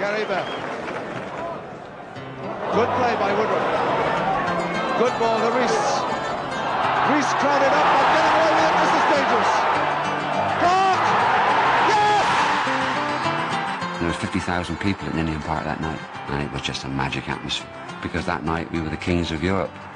Gariba. Good play by Woodward. Good ball to Reese. Reese crowded up and getting away with it. This is dangerous. Cork! Yes! There was 50,000 people at Ninian Park that night, and it was just a magic atmosphere, because that night we were the kings of Europe.